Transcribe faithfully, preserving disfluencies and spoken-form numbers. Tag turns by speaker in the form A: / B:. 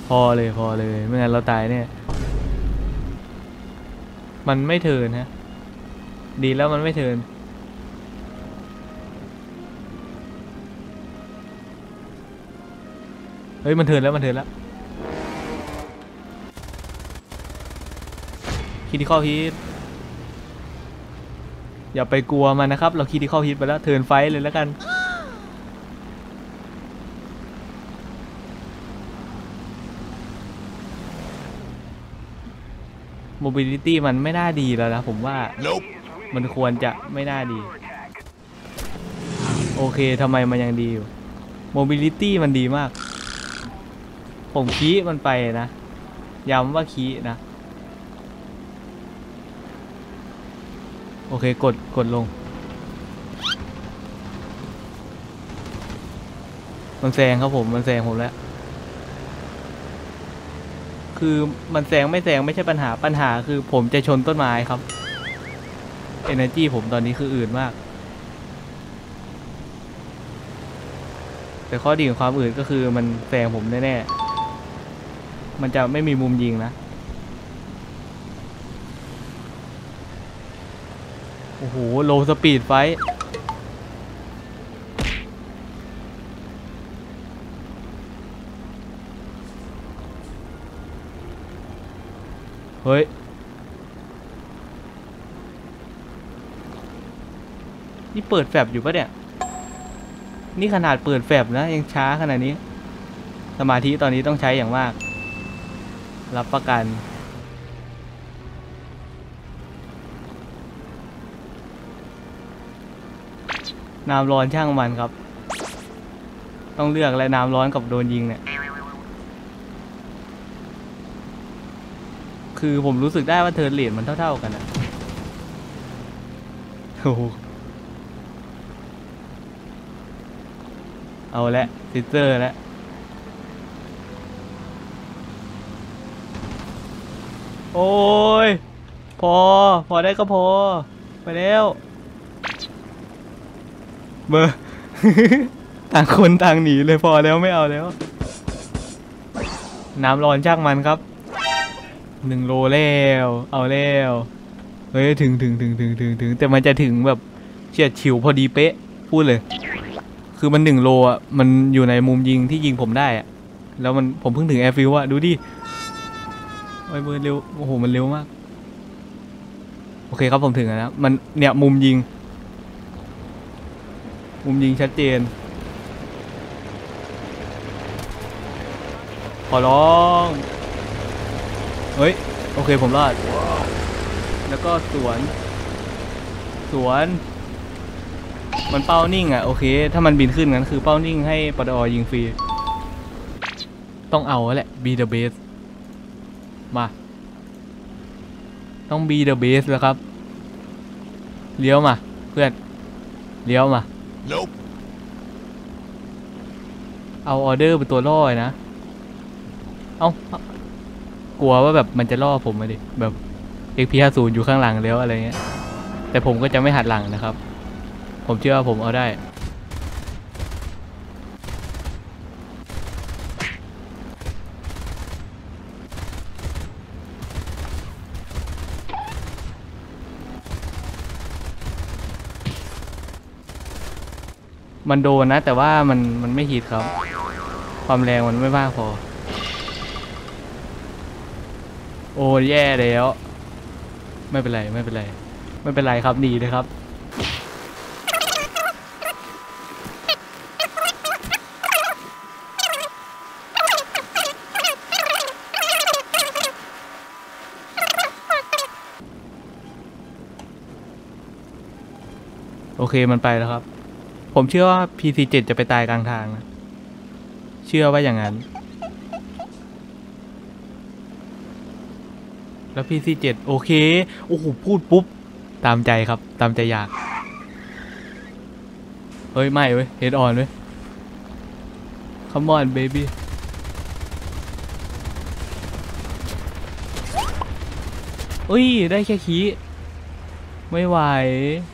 A: พอเลยพอเลยไม่งั้นเราตายเนี่ยมันไม่เทิร์นฮะดีแล้วมันไม่เทิร์นเฮ้ยมันเทิร์นแล้วมันเทิร์นแล้วคิดที่ข้อฮิตอย่าไปกลัวมันนะครับเราคิดที่ข้อฮิตไปแล้วเทิร์นไฟเลยแล้วกันโมบิลิตี้มันไม่น่าดีแล้วนะผมว่า nope. มันควรจะไม่น่าดีโอเคทำไมมันยังดีอยู่โมบิลิตี้มันดีมากผมคีย์มันไปนะย้ำว่าคีย์นะโอเคกดกดลงมันแซงครับผมมันแซงผมแล้วคือมันแซงไม่แซงไม่ใช่ปัญหาปัญหาคือผมจะชนต้นไม้ครับ Energy ผมตอนนี้คืออื่นมากแต่ข้อดีของความอื่นก็คือมันแซงผมแน่ๆมันจะไม่มีมุมยิงนะโอ้โหโลสปีดไฟเฮ้ยนี่เปิดแฟบอยู่ปะเนี่ยนี่ขนาดเปิดแฟบนะยังช้าขนาดนี้สมาธิตอนนี้ต้องใช้อย่างมากรับประกันน้ำร้อนช่างมันครับต้องเลือกอะไรน้ำร้อนกับโดนยิงเนี่ยคือผมรู้สึกได้ว่าเทิร์นเรทมันเท่าๆกันนะโอ้โหเอาละซิสเตอร์แล้วโอ้ยพอพอได้ก็พอไปแล้วเบอร์ต่างคนต่างหนีเลยพอแล้วไม่เอาแล้วน้ำร้อนช่างมันครับหนึ่งโลแล้วเอาแล้วเฮ้ยถึงถึงถึงถึงถึงถึงแต่มันจะถึงแบบเฉียดฉิวพอดีเป๊ะพูดเลยคือมันหนึ่งโลอ่ะมันอยู่ในมุมยิงที่ยิงผมได้อ่ะแล้วมันผมเพิ่งถึงแอร์ฟิลอ่ะดูดิโอ้ยเบอร์เร็วโอ้โหมันเร็วมากโอเคครับผมถึงแล้วมันเนี่ยมุมยิงมุมยิงชัดเจนขอร้องเฮ้ยโอเคผมรอดแล้วก็สวนสวนมันเป้านิ่งอ่ะโอเคถ้ามันบินขึ้นงั้นคือเป้านิ่งให้ปดอยิงฟรีต้องเอาแหละ be the best มาต้อง be the best แล้วครับเลี้ยวมาเพื่อนเลี้ยวมา nope. เอาออเดอร์เป็นตัวล่อนะเอากลัวว่าแบบมันจะล่อผมมาดิแบบ เอ็กซ์ พี ห้าสิบ อยู่ข้างหลังแล้วอะไรเงี้ยแต่ผมก็จะไม่หัดหลังนะครับผมเชื่อว่าผมเอาได้มันโดนนะแต่ว่ามันมันไม่ฮิตครับความแรงมันไม่มากพอโอ้แย่แล้วไม่เป็นไรไม่เป็นไรไม่เป็นไรครับหนีเลยครับโอเคมันไปแล้วครับผมเชื่อว่า พี ซี เจ็ด จะไปตายกลางทางนะเชื่อว่าอย่างนั้นแล้ว พี ซี เจ็ด โอเคโอ้โหพูดปุ๊บตามใจครับตามใจอยากเฮ้ยไม่เว้ยเฮดออนเว้ย Come on baby อุ้ยได้แค่ขี้ไม่ไหว